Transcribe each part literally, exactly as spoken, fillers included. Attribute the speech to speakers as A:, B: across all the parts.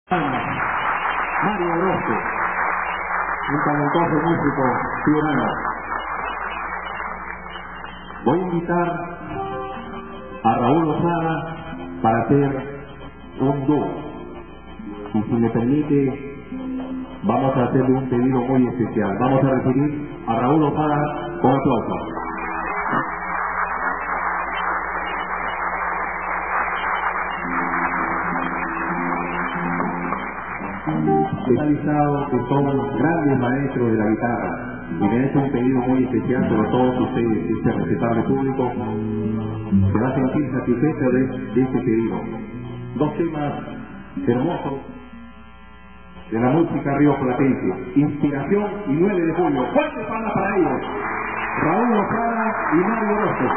A: Mario Orozco, un talentoso músico ciudadano. Voy a invitar a Raúl Lozada para hacer un dúo. Y si me permite, vamos a hacerle un pedido muy especial. Vamos a recibir a Raúl Lozada con aplausos. Especializado que son grandes maestros de la guitarra y me han hecho un pedido muy especial sobre todos ustedes, este respetable público, se va a sentir satisfecho de, de este pedido. Dos temas hermosos de la música rioplatense, Inspiración y nueve de julio. ¡Fuerte palmas para ellos! Raúl Lozada y Mario Orozco.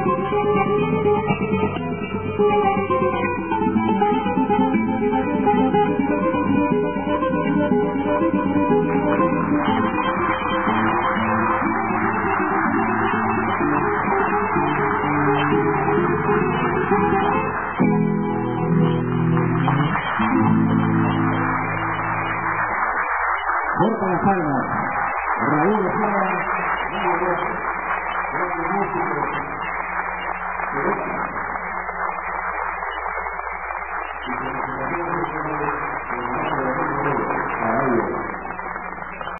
A: Corta las palmas, Raúl Estrada, grande músico, y con la